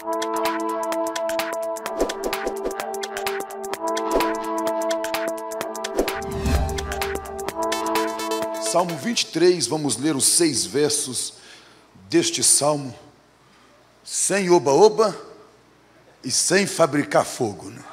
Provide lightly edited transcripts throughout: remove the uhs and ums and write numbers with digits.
Salmo 23, vamos ler os 6 versos deste salmo, sem oba-oba e sem fabricar fogo, né?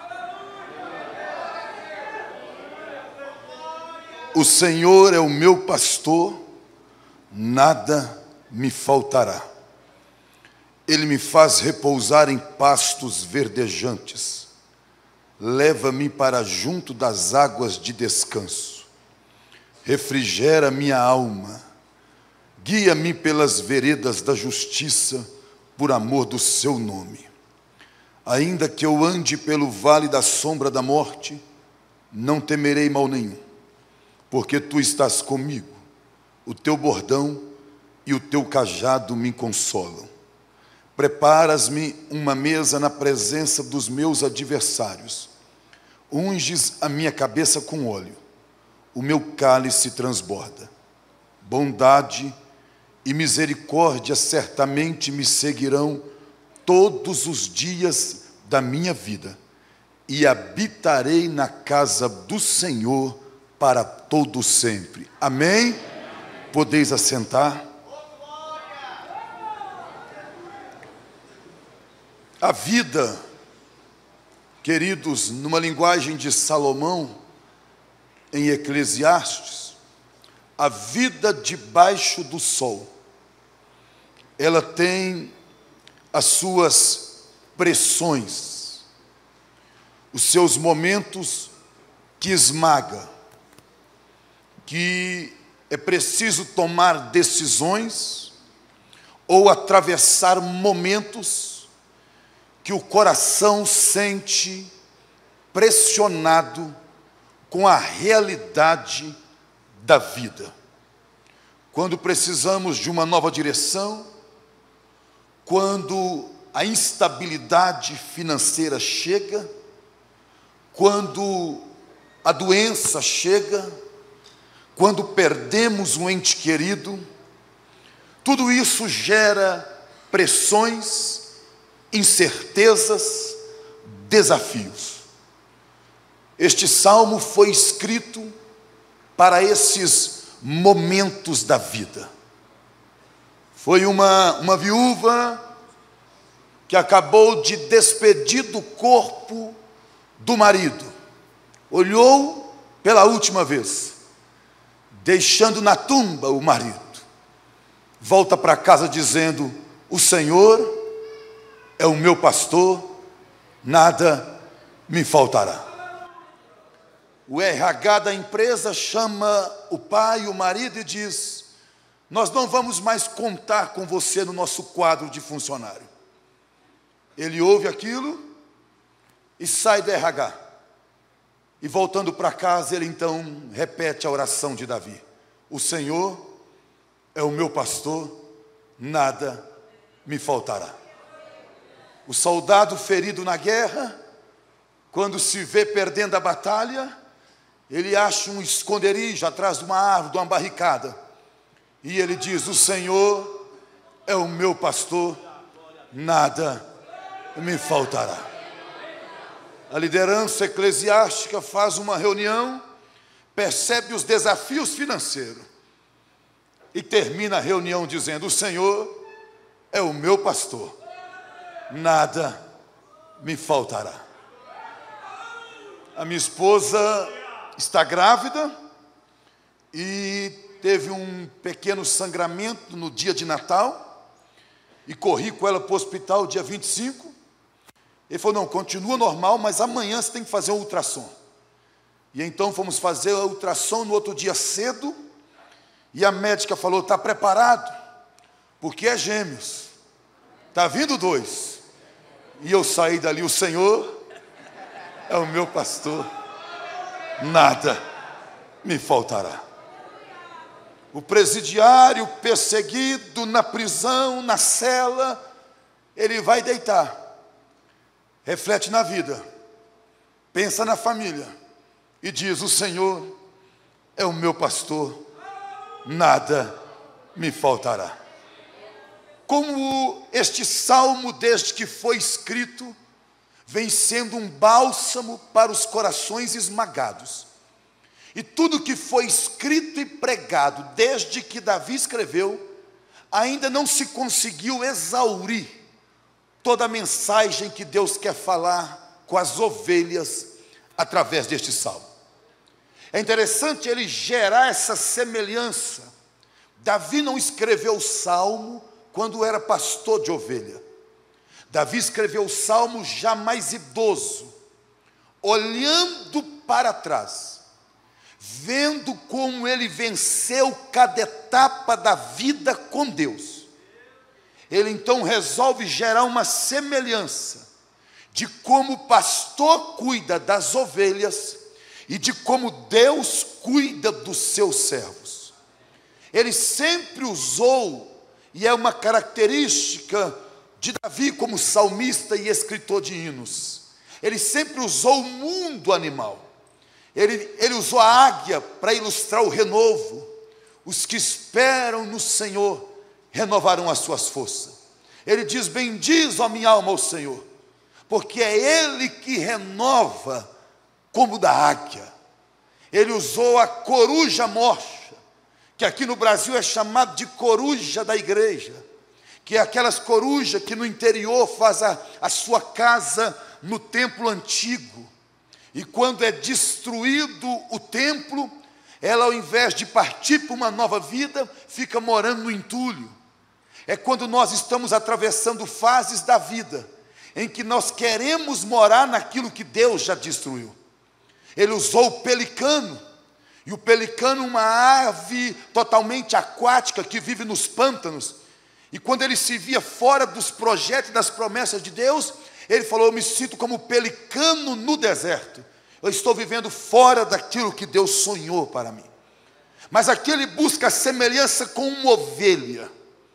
O Senhor é o meu pastor, nada me faltará. Ele me faz repousar em pastos verdejantes, leva-me para junto das águas de descanso. Refrigera minha alma, guia-me pelas veredas da justiça, por amor do seu nome. Ainda que eu ande pelo vale da sombra da morte, não temerei mal nenhum, porque tu estás comigo, o teu bordão e o teu cajado me consolam. Preparas-me uma mesa na presença dos meus adversários, unges a minha cabeça com óleo, o meu cálice transborda. Bondade e misericórdia certamente me seguirão todos os dias da minha vida, e habitarei na casa do Senhor para todo sempre. Amém? Podeis assentar. A vida, queridos, numa linguagem de Salomão, em Eclesiastes, a vida debaixo do sol, ela tem as suas pressões, os seus momentos que esmaga, que é preciso tomar decisões ou atravessar momentos que o coração sente pressionado com a realidade da vida. Quando precisamos de uma nova direção, quando a instabilidade financeira chega, quando a doença chega, quando perdemos um ente querido, tudo isso gera pressões, incertezas, desafios. Este salmo foi escrito para esses momentos da vida. Foi uma viúva que acabou de despedir do corpo do marido. Olhou pela última vez, deixando na tumba o marido. Volta para casa dizendo: o Senhor é o meu pastor, nada me faltará. O RH da empresa chama o pai e o marido e diz: nós não vamos mais contar com você no nosso quadro de funcionário. Ele ouve aquilo e sai do RH. E voltando para casa, ele então repete a oração de Davi: o Senhor é o meu pastor, nada me faltará. O soldado ferido na guerra, quando se vê perdendo a batalha, ele acha um esconderijo atrás de uma árvore, de uma barricada, e ele diz: o Senhor é o meu pastor, nada me faltará. A liderança eclesiástica faz uma reunião, percebe os desafios financeiros e termina a reunião dizendo: o Senhor é o meu pastor, nada me faltará. A minha esposa está grávida e teve um pequeno sangramento no dia de Natal, e corri com ela para o hospital dia 25. Ele falou: não, continua normal, mas amanhã você tem que fazer um ultrassom. E então fomos fazer o ultrassom no outro dia cedo, e a médica falou: está preparado? Porque é gêmeos, está vindo 2. E eu saí dali: o Senhor é o meu pastor, nada me faltará. O presidiário perseguido na prisão, na cela, ele vai deitar, reflete na vida, pensa na família e diz: o Senhor é o meu pastor, nada me faltará. como este salmo, desde que foi escrito, vem sendo um bálsamo para os corações esmagados. E tudo que foi escrito e pregado desde que Davi escreveu, ainda não se conseguiu exaurir toda a mensagem que Deus quer falar com as ovelhas através deste salmo. É interessante ele gerar essa semelhança. Davi não escreveu o salmo quando era pastor de ovelha. Davi escreveu o salmo já mais idoso, olhando para trás, vendo como ele venceu cada etapa da vida com Deus. Ele então resolve gerar uma semelhança de como o pastor cuida das ovelhas e de como Deus cuida dos seus servos. Ele sempre usou, e é uma característica de Davi como salmista e escritor de hinos, ele sempre usou o mundo animal. Ele usou a águia para ilustrar o renovo. Os que esperam no Senhor renovarão as suas forças. Ele diz: bendiz, ó minha alma, ao Senhor, porque é Ele que renova como da águia. Ele usou a coruja morta, que aqui no Brasil é chamado de coruja da igreja, que é aquelas corujas que no interior faz a sua casa no templo antigo. E quando é destruído o templo, ela, ao invés de partir para uma nova vida, fica morando no entulho. É quando nós estamos atravessando fases da vida, em que nós queremos morar naquilo que Deus já destruiu. Ele usou o pelicano, e o pelicano, uma ave totalmente aquática que vive nos pântanos, e quando ele se via fora dos projetos e das promessas de Deus, ele falou: eu me sinto como pelicano no deserto, eu estou vivendo fora daquilo que Deus sonhou para mim. Mas aqui ele busca a semelhança com uma ovelha,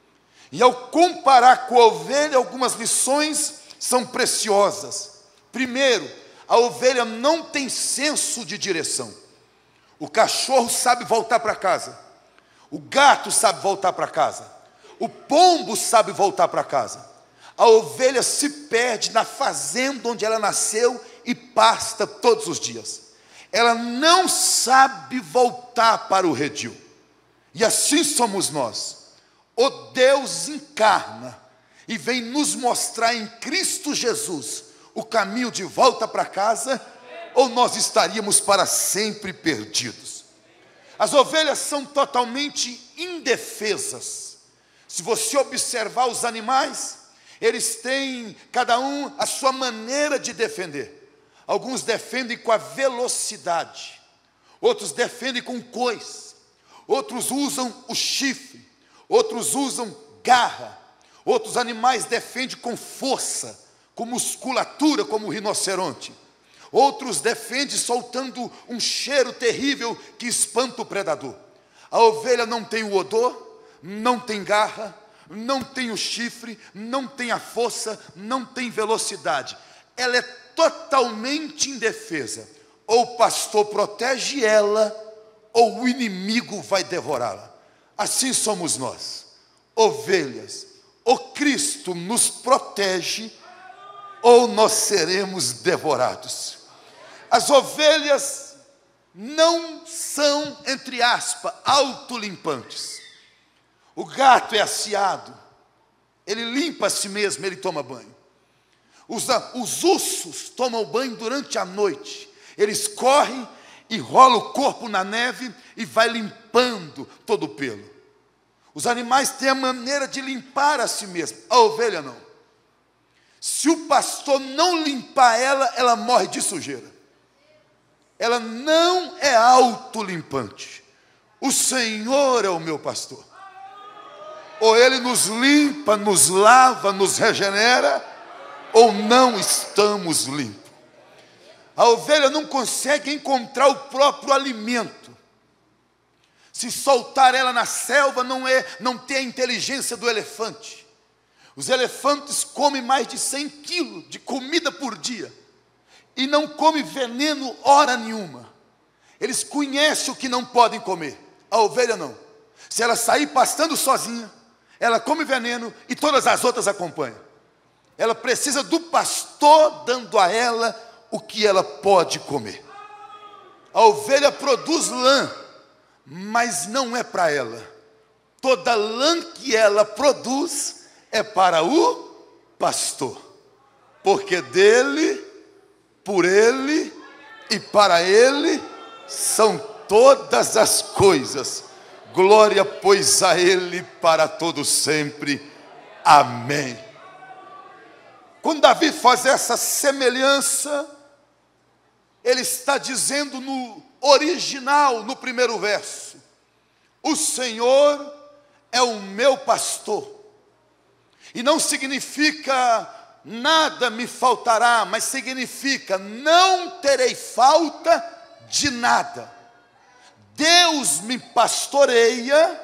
e ao comparar com a ovelha, algumas lições são preciosas. Primeiro, a ovelha não tem senso de direção. O cachorro sabe voltar para casa, o gato sabe voltar para casa, o pombo sabe voltar para casa. A ovelha se perde na fazenda onde ela nasceu e pasta todos os dias. Ela não sabe voltar para o redil. E assim somos nós. O Deus encarna e vem nos mostrar em Cristo Jesus o caminho de volta para casa, ou nós estaríamos para sempre perdidos. As ovelhas são totalmente indefesas. Se você observar os animais, eles têm cada um a sua maneira de defender. Alguns defendem com a velocidade, outros defendem com coice, outros usam o chifre, outros usam garra, outros animais defendem com força, com musculatura, como o rinoceronte. Outros defendem soltando um cheiro terrível que espanta o predador. A ovelha não tem o odor, não tem garra, não tem o chifre, não tem a força, não tem velocidade. Ela é totalmente indefesa. Ou o pastor protege ela, ou o inimigo vai devorá-la. Assim somos nós, ovelhas. O Cristo nos protege, ou nós seremos devorados. As ovelhas não são, entre aspas, autolimpantes. O gato é aciado, ele limpa a si mesmo, ele toma banho. Os ursos tomam banho durante a noite, eles correm e rolam o corpo na neve e vai limpando todo o pelo. Os animais têm a maneira de limpar a si mesmo, a ovelha não. Se o pastor não limpar ela, ela morre de sujeira. Ela não é autolimpante. O Senhor é o meu pastor. Ou Ele nos limpa, nos lava, nos regenera, ou não estamos limpos. A ovelha não consegue encontrar o próprio alimento. Se soltar ela na selva, não tem a inteligência do elefante. Os elefantes comem mais de 100 quilos de comida por dia e não comem veneno hora nenhuma. Eles conhecem o que não podem comer. A ovelha não. Se ela sair pastando sozinha, ela come veneno e todas as outras acompanham. Ela precisa do pastor dando a ela o que ela pode comer. A ovelha produz lã, mas não é para ela. Toda lã que ela produz é para o pastor. Porque dele, por ele e para ele são todas as coisas. Glória, pois, a ele para todo sempre. Amém. Quando Davi faz essa semelhança, ele está dizendo no original, no primeiro verso: o Senhor é o meu pastor. E não significa nada me faltará, mas significa não terei falta de nada. Deus me pastoreia,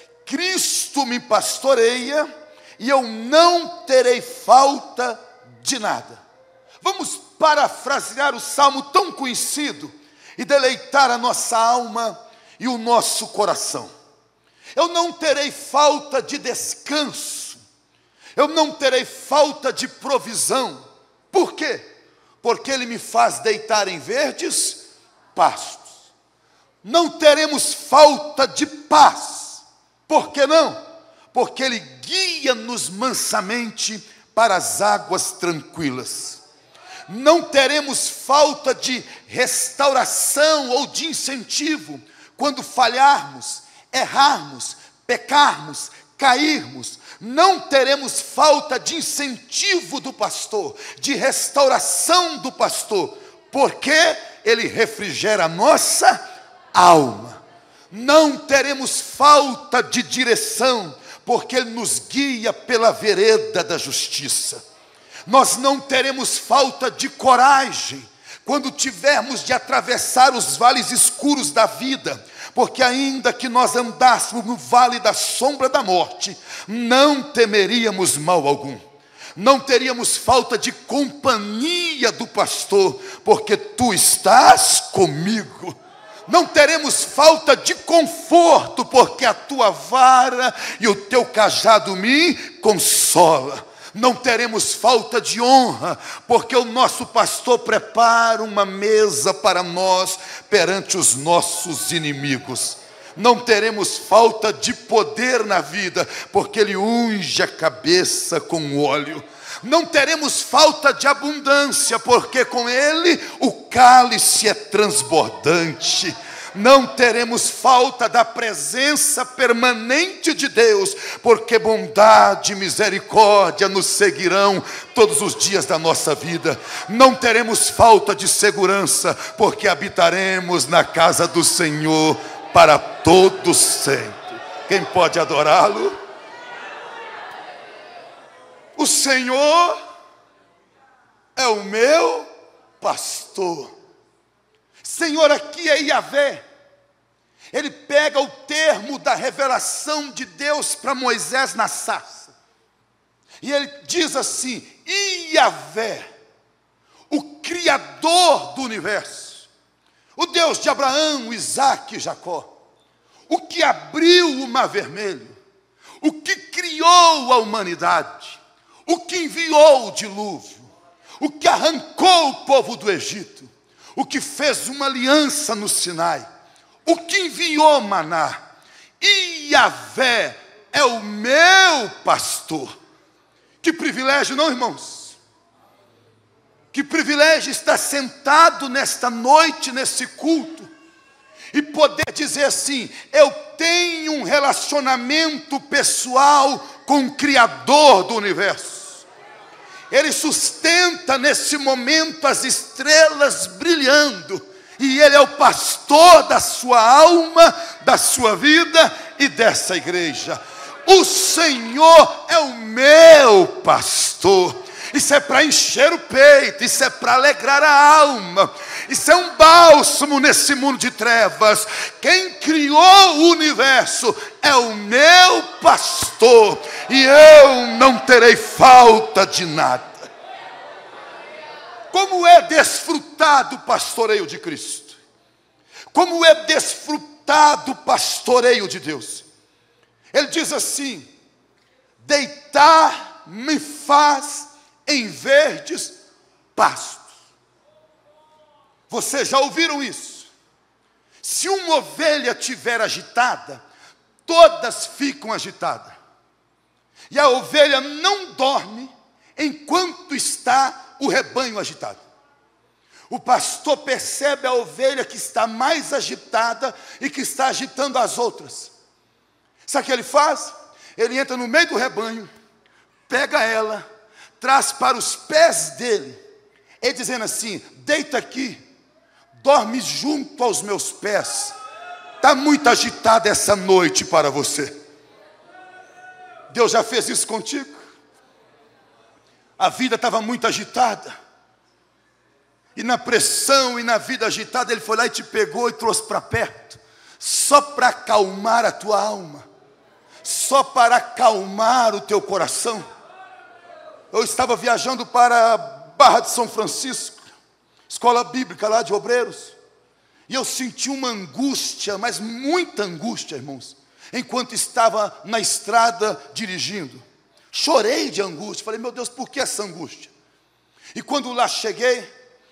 Cristo me pastoreia, e eu não terei falta de nada. Vamos parafrasear o salmo tão conhecido e deleitar a nossa alma e o nosso coração. Eu não terei falta de descanso, eu não terei falta de provisão. Por quê? Porque Ele me faz deitar em verdes pastos. Não teremos falta de paz. Por que não? Porque Ele guia-nos mansamente para as águas tranquilas. Não teremos falta de restauração ou de incentivo quando falharmos, errarmos, pecarmos, cairmos. Não teremos falta de incentivo do pastor, de restauração do pastor, porque ele refrigera a nossa alma. Não teremos falta de direção, porque ele nos guia pela vereda da justiça. Nós não teremos falta de coragem quando tivermos de atravessar os vales escuros da vida, porque ainda que nós andássemos no vale da sombra da morte, não temeríamos mal algum. Não teríamos falta de companhia do pastor, porque tu estás comigo. Não teremos falta de conforto, porque a tua vara e o teu cajado me consola. Não teremos falta de honra, porque o nosso pastor prepara uma mesa para nós perante os nossos inimigos. Não teremos falta de poder na vida, porque Ele unge a cabeça com óleo. Não teremos falta de abundância, porque com Ele o cálice é transbordante. Não teremos falta da presença permanente de Deus, porque bondade e misericórdia nos seguirão todos os dias da nossa vida. Não teremos falta de segurança, porque habitaremos na casa do Senhor para todo sempre. Quem pode adorá-lo? O Senhor é o meu pastor. Senhor aqui é Yahvé. Ele pega o termo da revelação de Deus para Moisés na sarça. E ele diz assim: Yahvé, o Criador do universo, o Deus de Abraão, Isaque e Jacó, o que abriu o mar vermelho, o que criou a humanidade, o que enviou o dilúvio, o que arrancou o povo do Egito, o que fez uma aliança no Sinai, o que enviou maná. Yahvé é o meu pastor. Que privilégio, não, irmãos? Que privilégio estar sentado nesta noite, nesse culto, e poder dizer assim: eu tenho um relacionamento pessoal com o Criador do universo. Ele sustenta nesse momento as estrelas brilhando, e Ele é o pastor da sua alma, da sua vida e dessa igreja. O Senhor é o meu pastor. Isso é para encher o peito, isso é para alegrar a alma, isso é um bálsamo nesse mundo de trevas. Quem criou o universo é o meu pastor, e eu não terei falta de nada. Como é desfrutado o pastoreio de Cristo? Como é desfrutado o pastoreio de Deus? Ele diz assim: deitar me faz em verdes pastos. Vocês já ouviram isso? Se uma ovelha estiver agitada, todas ficam agitadas. E a ovelha não dorme enquanto está o rebanho agitado. O pastor percebe a ovelha que está mais agitada e que está agitando as outras. Sabe o que ele faz? Ele entra no meio do rebanho, pega ela, traz para os pés dele, e dizendo assim: deita aqui, dorme junto aos meus pés. Está muito agitada essa noite para você. Deus já fez isso contigo? A vida estava muito agitada, e na pressão e na vida agitada, Ele foi lá e te pegou e trouxe para perto, só para acalmar a tua alma, só para acalmar o teu coração. Eu estava viajando para Barra de São Francisco, escola bíblica lá de obreiros, e eu senti uma angústia, mas muita angústia, irmãos, enquanto estava na estrada dirigindo. Chorei de angústia, falei: meu Deus, por que essa angústia? E quando lá cheguei,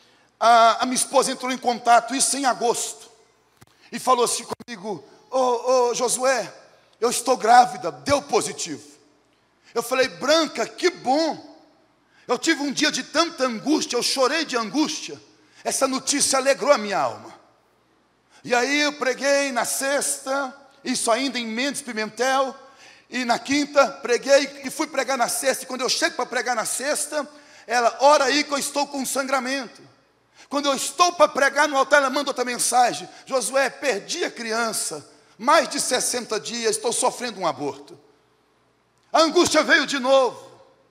a minha esposa entrou em contato, isso em agosto, e falou assim comigo: ô Josué, eu estou grávida, deu positivo. Eu falei: Branca, que bom. Eu tive um dia de tanta angústia, eu chorei de angústia. Essa notícia alegrou a minha alma. E aí eu preguei na sexta, isso ainda em Mendes Pimentel, e na quinta preguei e fui pregar na sexta. E quando eu chego para pregar na sexta, ela: ora aí que eu estou com sangramento. Quando eu estou para pregar no altar, ela manda outra mensagem: Josué, perdi a criança, mais de 60 dias, estou sofrendo um aborto. A angústia veio de novo.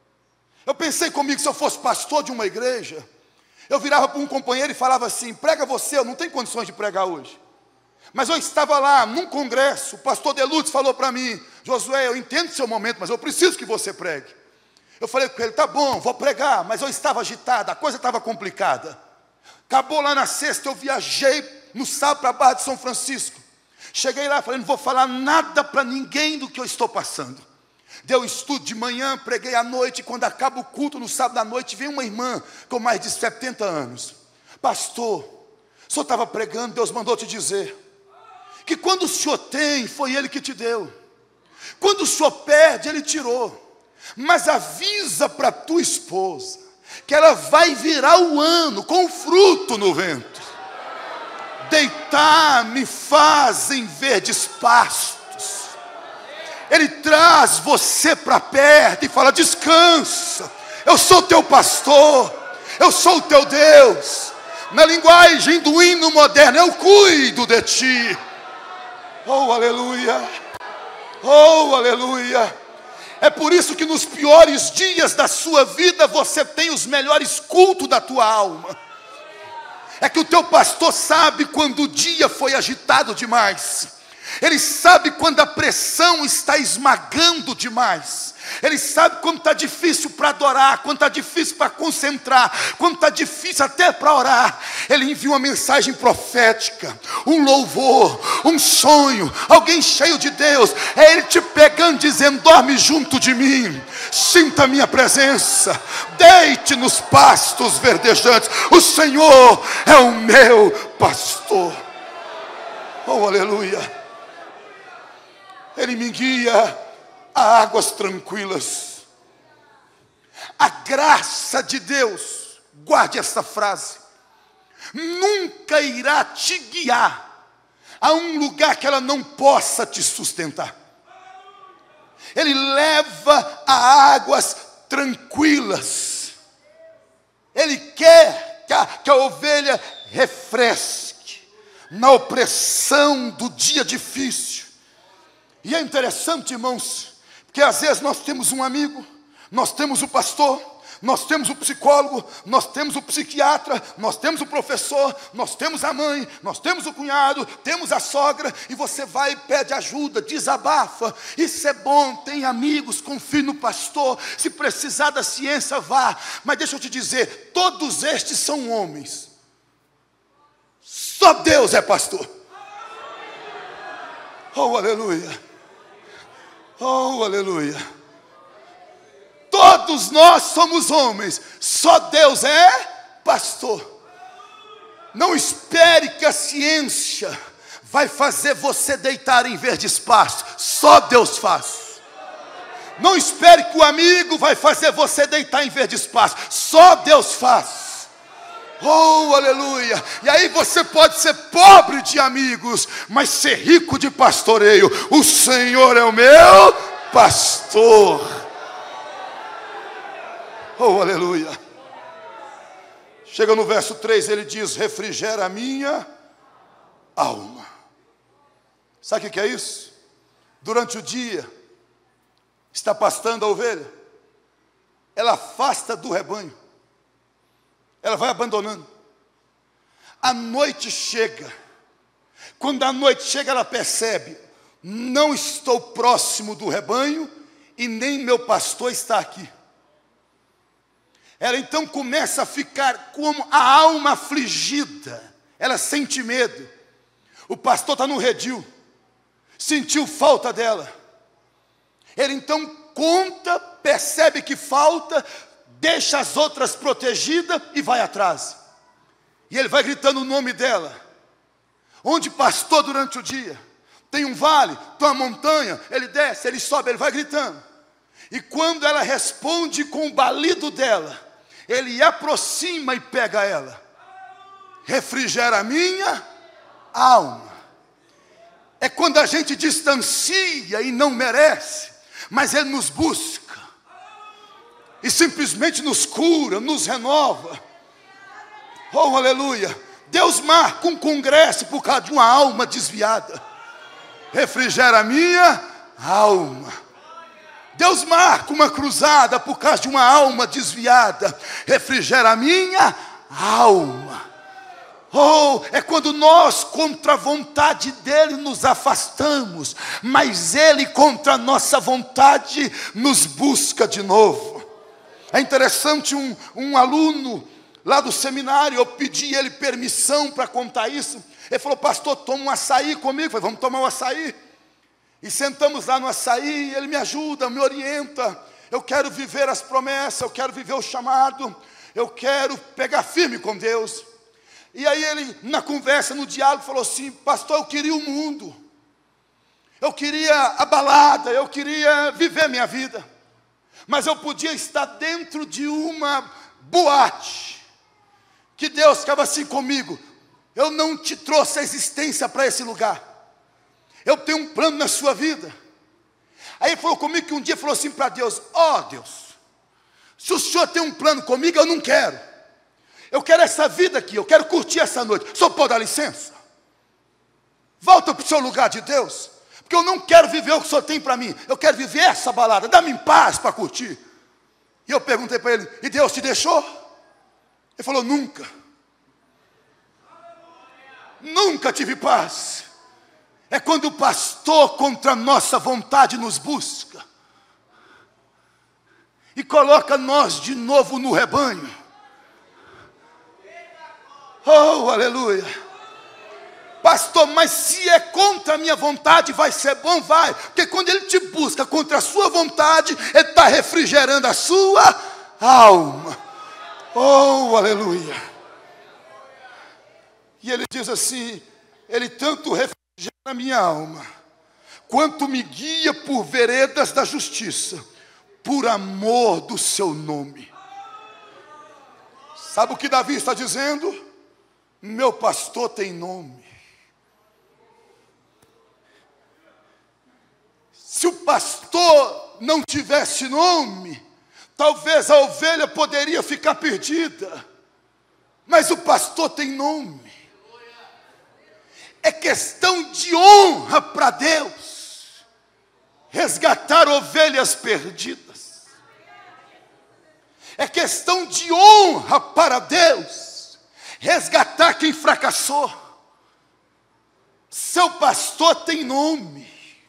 Eu pensei comigo, se eu fosse pastor de uma igreja, eu virava para um companheiro e falava assim: prega você, eu não tenho condições de pregar hoje. Mas eu estava lá, num congresso, o pastor Delutz falou para mim: Josué, eu entendo o seu momento, mas eu preciso que você pregue. Eu falei com ele: tá bom, vou pregar, mas eu estava agitado, a coisa estava complicada. Acabou lá na sexta, eu viajei no sábado para a Barra de São Francisco. Cheguei lá, falei: não vou falar nada para ninguém do que eu estou passando. Deu estudo de manhã, preguei à noite, e quando acaba o culto no sábado à noite, vem uma irmã com mais de 70 anos. Pastor, o senhor estava pregando, Deus mandou te dizer que quando o senhor tem, foi Ele que te deu. Quando o senhor perde, Ele tirou. Mas avisa para a tua esposa que ela vai virar o ano com fruto no ventre. Deitar me faz em verdes pastos. Ele traz você para perto e fala: descansa, eu sou teu pastor, eu sou o teu Deus. Na linguagem do hino moderno, eu cuido de ti. Oh, aleluia! Oh, aleluia! É por isso que nos piores dias da sua vida você tem os melhores cultos da tua alma. É que o teu pastor sabe quando o dia foi agitado demais. Ele sabe quando a pressão está esmagando demais. Ele sabe quando está difícil para adorar, quando está difícil para concentrar, quando está difícil até para orar. Ele envia uma mensagem profética, um louvor, um sonho, alguém cheio de Deus. É Ele te pegando, dizendo: dorme junto de mim, sinta a minha presença, deite nos pastos verdejantes. O Senhor é o meu pastor. Oh, aleluia! Ele me guia a águas tranquilas. A graça de Deus, guarde essa frase, nunca irá te guiar a um lugar que ela não possa te sustentar. Ele leva a águas tranquilas. Ele quer que a ovelha refresque na opressão do dia difícil. E é interessante, irmãos, porque às vezes nós temos um amigo, nós temos o pastor, nós temos o psicólogo, nós temos o psiquiatra, nós temos o professor, nós temos a mãe, nós temos o cunhado, temos a sogra, e você vai e pede ajuda, desabafa. Isso é bom, tem amigos, confie no pastor, se precisar da ciência, vá. Mas deixa eu te dizer, todos estes são homens. Só Deus é pastor. Oh, aleluia! Oh, aleluia! Todos nós somos homens, só Deus é pastor. Não espere que a ciência vai fazer você deitar em verdes pastos, só Deus faz. Não espere que o amigo vai fazer você deitar em verdes pastos, só Deus faz. Oh, aleluia. E aí você pode ser pobre de amigos, mas ser rico de pastoreio. O Senhor é o meu pastor. Oh, aleluia. Chega no verso 3, ele diz: refrigera a minha alma. Sabe o que é isso? Durante o dia, está pastando a ovelha, ela afasta do rebanho, ela vai abandonando. A noite chega, quando a noite chega ela percebe: não estou próximo do rebanho e nem meu pastor está aqui. Ela então começa a ficar como a alma afligida, ela sente medo. O pastor está no redil, sentiu falta dela. Ele então conta, percebe que falta, deixa as outras protegidas e vai atrás. E ele vai gritando o nome dela. Onde pastou durante o dia? Tem um vale, tem uma montanha. Ele desce, ele sobe, ele vai gritando. E quando ela responde com o balido dela, ele aproxima e pega ela. Refrigera a minha alma. É quando a gente distancia e não merece, mas Ele nos busca e simplesmente nos cura, nos renova. Oh, aleluia. Deus marca um congresso por causa de uma alma desviada. Refrigera a minha alma. Deus marca uma cruzada por causa de uma alma desviada. Refrigera a minha alma. Oh, é quando nós contra a vontade dele nos afastamos, mas ele contra a nossa vontade nos busca de novo. É interessante, um aluno lá do seminário, eu pedi ele permissão para contar isso. Ele falou: pastor, toma um açaí comigo. Eu falei: vamos tomar um açaí. E sentamos lá no açaí, ele me ajuda, me orienta. Eu quero viver as promessas, eu quero viver o chamado, eu quero pegar firme com Deus. E aí ele, na conversa, no diálogo, falou assim: pastor, eu queria o mundo, eu queria a balada, eu queria viver minha vida, mas eu podia estar dentro de uma boate, que Deus ficava assim comigo: eu não te trouxe a existência para esse lugar, eu tenho um plano na sua vida. Aí ele falou comigo que um dia falou assim para Deus: ó Deus, se o Senhor tem um plano comigo, eu não quero. Eu quero essa vida aqui, eu quero curtir essa noite. O senhor pode dar licença? Volta para o seu lugar de Deus, porque eu não quero viver o que o senhor tem para mim. Eu quero viver essa balada, dá-me em paz para curtir. E eu perguntei para ele: e Deus te deixou? Ele falou: nunca. Nunca tive paz. É quando o pastor contra a nossa vontade nos busca e coloca nós de novo no rebanho. Oh, aleluia. Pastor, mas se é contra a minha vontade, vai ser bom? Vai. Porque quando ele te busca contra a sua vontade, ele está refrigerando a sua alma. Oh, aleluia. E ele diz assim: ele tanto refrigera a minha alma, quanto me guia por veredas da justiça, por amor do seu nome. Sabe o que Davi está dizendo? Meu pastor tem nome. Se o pastor não tivesse nome, talvez a ovelha poderia ficar perdida. Mas o pastor tem nome. É questão de honra para Deus resgatar ovelhas perdidas. É questão de honra para Deus resgatar quem fracassou. Seu pastor tem nome.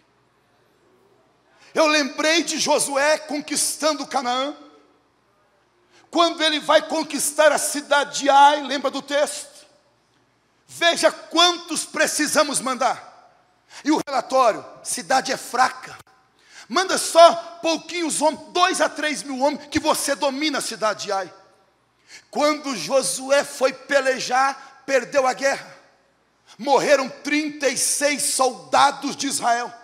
Eu lembrei de Josué conquistando Canaã. Quando ele vai conquistar a cidade de Ai, lembra do texto? Veja quantos precisamos mandar. E o relatório: cidade é fraca, Manda só pouquinhos homens, 2 a 3 mil homens, que você domina a cidade de Ai. Quando Josué foi pelejar, perdeu a guerra. Morreram 36 soldados de Israel.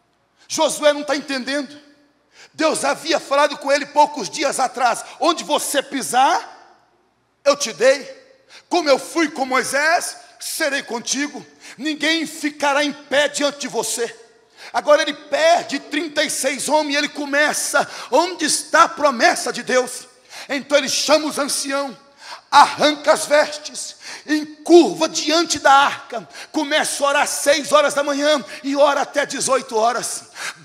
Josué não está entendendo. Deus havia falado com ele poucos dias atrás: onde você pisar, eu te dei. Como eu fui com Moisés, serei contigo. Ninguém ficará em pé diante de você. Agora ele perde 36 homens e ele começa: onde está a promessa de Deus? Então ele chama os anciãos, arranca as vestes, encurva diante da arca, começa a orar 6 horas da manhã e ora até 18 horas,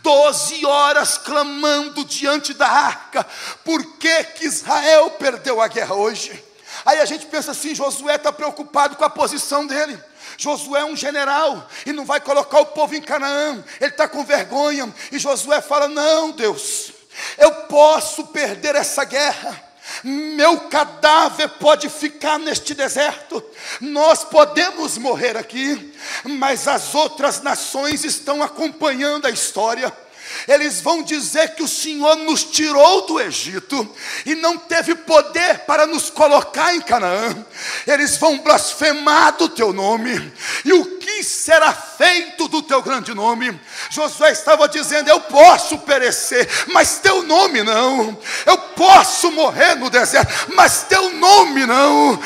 12 horas clamando diante da arca. Por que que Israel perdeu a guerra hoje? Aí a gente pensa assim: Josué está preocupado com a posição dele. Josué é um general e não vai colocar o povo em Canaã, ele está com vergonha. E Josué fala: não, Deus, eu posso perder essa guerra, meu cadáver pode ficar neste deserto, nós podemos morrer aqui, mas as outras nações estão acompanhando a história. Eles vão dizer que o Senhor nos tirou do Egito e não teve poder para nos colocar em Canaã. Eles vão blasfemar do teu nome. E o que será feito do teu grande nome? Josué estava dizendo: eu posso perecer, mas teu nome não. Eu posso morrer no deserto, mas teu nome não.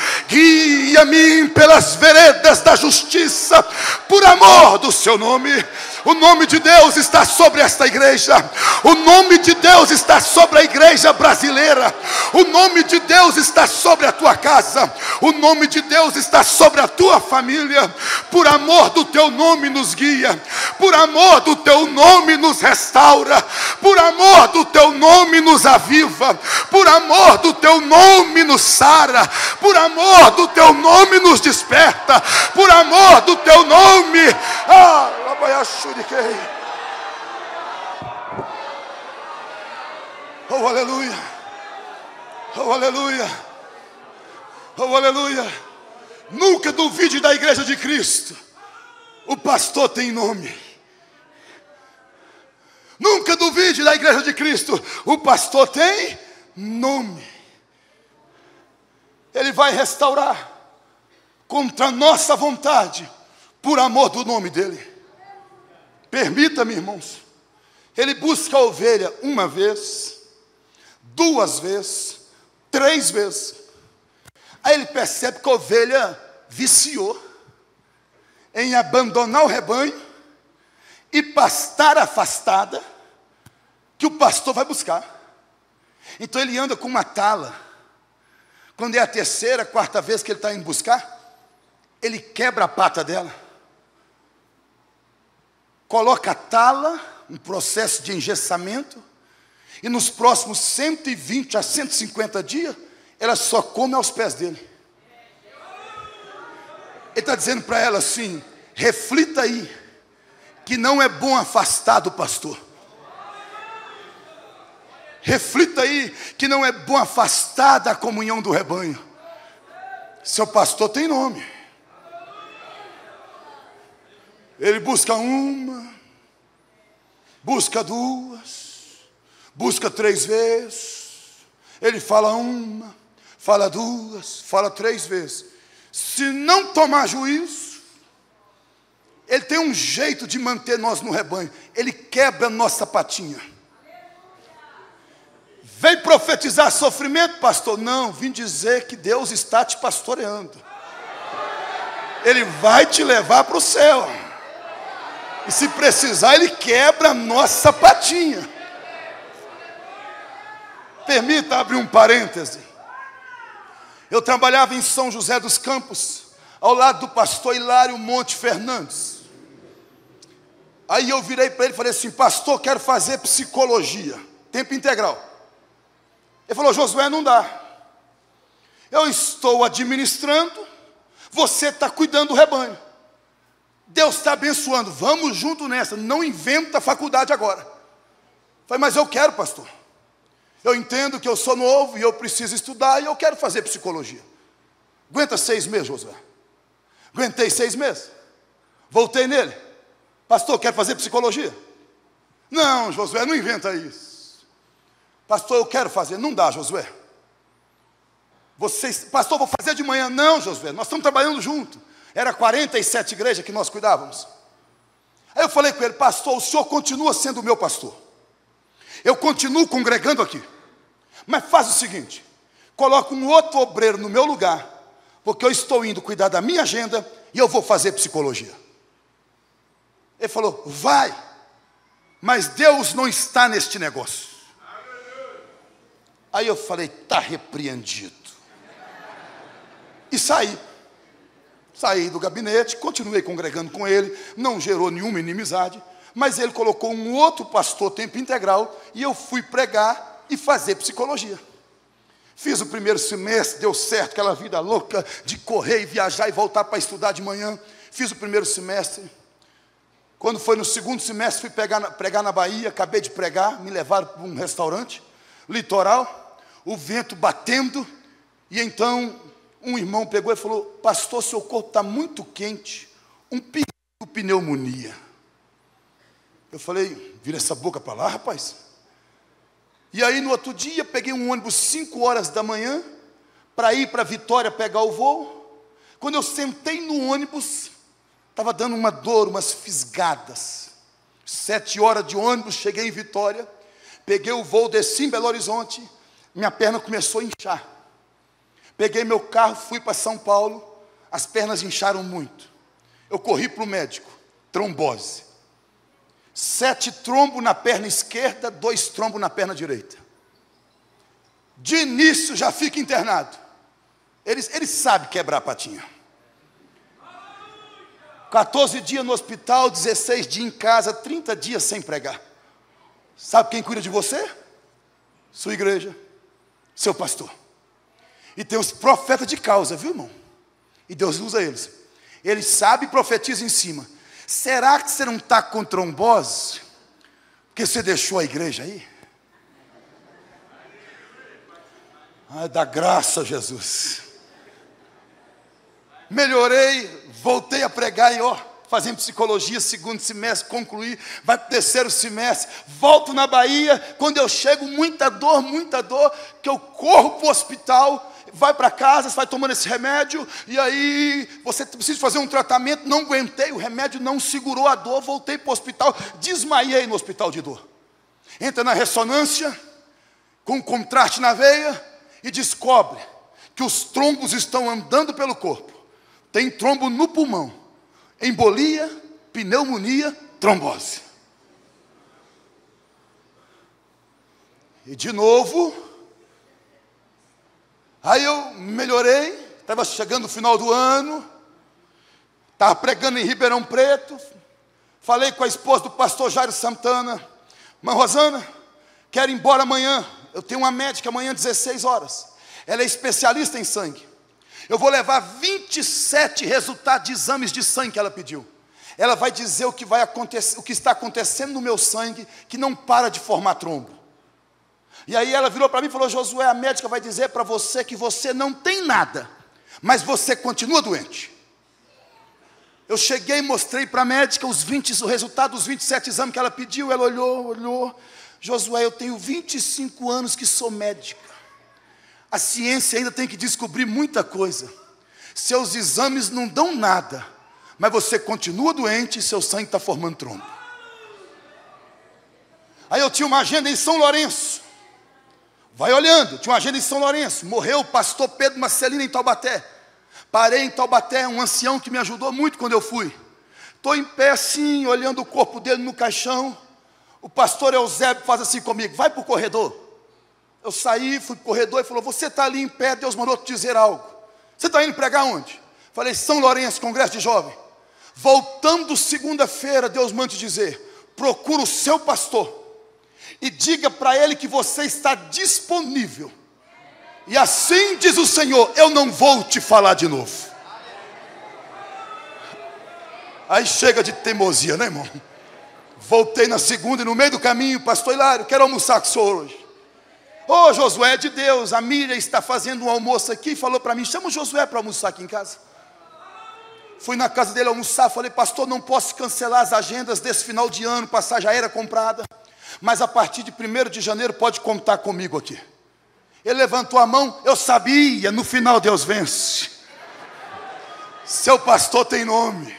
Guia-me pelas veredas da justiça, por amor do seu nome. O nome de Deus está sobre esta igreja. O nome de Deus está sobre a igreja brasileira. O nome de Deus está sobre a tua casa. O nome de Deus está sobre a tua família. Por amor do teu nome nos guia. Por amor do teu nome nos restaura. Por amor do teu nome nos aviva. Por amor do teu nome nos sara. Por amor do teu nome nos desperta. Por amor do teu nome. Oh, aleluia. Oh, aleluia. Oh, aleluia. Nunca duvide da igreja de Cristo. O pastor tem nome. Nunca duvide da igreja de Cristo. O pastor tem nome. Ele vai restaurar contra a nossa vontade, por amor do nome dele. Permita-me, irmãos. Ele busca a ovelha 1 vez, 2 vezes, 3 vezes. Aí ele percebe que a ovelha viciou em abandonar o rebanho e pastar afastada, que o pastor vai buscar. Então ele anda com uma tala. Quando é a 3ª, 4ª vez que ele está indo buscar, ele quebra a pata dela, coloca a tala, um processo de engessamento, e nos próximos 120 a 150 dias, ela só come aos pés dele. Ele está dizendo para ela assim: reflita aí, que não é bom afastar do pastor. Reflita aí, que não é bom afastar da comunhão do rebanho. Seu pastor tem nome. Ele busca 1, busca 2, busca 3 vezes. Ele fala 1, fala 2, fala 3 vezes. Se não tomar juízo, ele tem um jeito de manter nós no rebanho. Ele quebra a nossa patinha. Vem profetizar sofrimento, pastor? Não, vim dizer que Deus está te pastoreando. Ele vai te levar para o céu. E se precisar, ele quebra a nossa patinha. Permita abrir um parêntese. Eu trabalhava em São José dos Campos, ao lado do pastor Hilário Monte Fernandes. Aí eu virei para ele e falei assim: pastor, quero fazer psicologia, tempo integral. Ele falou: Josué, não dá. Eu estou administrando, você está cuidando do rebanho. Deus está abençoando, vamos junto nessa, não inventa a faculdade agora. Falei: mas eu quero, pastor. Eu entendo que eu sou novo e eu preciso estudar e eu quero fazer psicologia. Aguenta 6 meses, Josué. Aguentei 6 meses. Voltei nele: pastor, quero fazer psicologia. Não, Josué, não inventa isso. Pastor, eu quero fazer. Não dá, Josué. Pastor, vou fazer de manhã. Não, Josué, nós estamos trabalhando junto. Era 47 igrejas que nós cuidávamos. Aí eu falei com ele, pastor, o senhor continua sendo o meu pastor. Eu continuo congregando aqui. Mas faz o seguinte, coloca um outro obreiro no meu lugar, porque eu estou indo cuidar da minha agenda e eu vou fazer psicologia. Ele falou, vai, mas Deus não está neste negócio. Aí eu falei, está repreendido. E saí do gabinete, continuei congregando com ele, não gerou nenhuma inimizade, mas ele colocou um outro pastor tempo integral e eu fui pregar e fazer psicologia. Fiz o primeiro semestre, deu certo, aquela vida louca de correr e viajar e voltar para estudar de manhã. Fiz o primeiro semestre. Quando foi no segundo semestre, fui pregar na Bahia, acabei de pregar, me levaram para um restaurante, litoral, o vento batendo, e então um irmão pegou e falou, pastor, seu corpo está muito quente, um perigo de pneumonia. Eu falei, vira essa boca para lá, rapaz. E aí no outro dia, peguei um ônibus 5 horas da manhã, para ir para Vitória pegar o voo. Quando eu sentei no ônibus, estava dando uma dor, umas fisgadas. 7 horas de ônibus, cheguei em Vitória, peguei o voo, desci em Belo Horizonte, minha perna começou a inchar. Peguei meu carro, fui para São Paulo, as pernas incharam muito. Eu corri para o médico, trombose. 7 trombos na perna esquerda, 2 trombos na perna direita. De início já fica internado. Ele sabe quebrar a patinha. 14 dias no hospital, 16 dias em casa, 30 dias sem pregar. Sabe quem cuida de você? Sua igreja, seu pastor. E tem os profetas de causa, viu, irmão? E Deus usa eles. Eles sabem e profetizam em cima. Será que você não está com trombose? Porque você deixou a igreja aí? Ai, dá graça a Jesus. Melhorei, voltei a pregar e fazendo psicologia, segundo semestre, concluí, vai para o terceiro semestre, volto na Bahia, quando eu chego, muita dor, que eu corro para o hospital, vai para casa, você vai tomando esse remédio, e aí você precisa fazer um tratamento, não aguentei, o remédio não segurou a dor, voltei para o hospital, desmaiei no hospital de dor. Entra na ressonância, com um contraste na veia, e descobre que os trombos estão andando pelo corpo. Tem trombo no pulmão, embolia, pneumonia, trombose. E de novo, aí eu melhorei, estava chegando o final do ano, estava pregando em Ribeirão Preto, falei com a esposa do pastor Jairo Santana, mãe Rosana, quero ir embora amanhã, eu tenho uma médica amanhã 16 horas, ela é especialista em sangue, eu vou levar 27 resultados de exames de sangue que ela pediu, ela vai dizer o que vai acontecer, o que está acontecendo no meu sangue, que não para de formar trombo. E aí ela virou para mim e falou, Josué, a médica vai dizer para você que você não tem nada, mas você continua doente. Eu cheguei e mostrei para a médica o resultado dos 27 exames que ela pediu, ela olhou, Josué, eu tenho 25 anos que sou médica, a ciência ainda tem que descobrir muita coisa, seus exames não dão nada, mas você continua doente e seu sangue está formando trombo. Aí eu tinha uma agenda em São Lourenço, vai olhando, tinha uma agenda em São Lourenço, morreu o pastor Pedro Marcelino em Taubaté, parei em Taubaté, um ancião que me ajudou muito quando eu fui, estou em pé assim, olhando o corpo dele no caixão, o pastor Eusébio faz assim comigo, vai para o corredor, eu saí, fui para o corredor e falou, você está ali em pé, Deus mandou te dizer algo, você está indo pregar onde? Falei, São Lourenço, congresso de jovem, voltando segunda-feira, Deus manda te dizer, procura o seu pastor, e diga para ele que você está disponível. E assim diz o Senhor, eu não vou te falar de novo. Aí chega de teimosia, né, irmão? Voltei na segunda e no meio do caminho, pastor Hilário, quero almoçar com o senhor hoje. Ô Josué, é de Deus, a Miriam está fazendo um almoço aqui, falou para mim, chama o Josué para almoçar aqui em casa. Fui na casa dele almoçar, falei, pastor, não posso cancelar as agendas desse final de ano, passagem aérea comprada. mas a partir de 1º de janeiro pode contar comigo aqui. Ele levantou a mão, eu sabia, no final Deus vence. Seu pastor tem nome.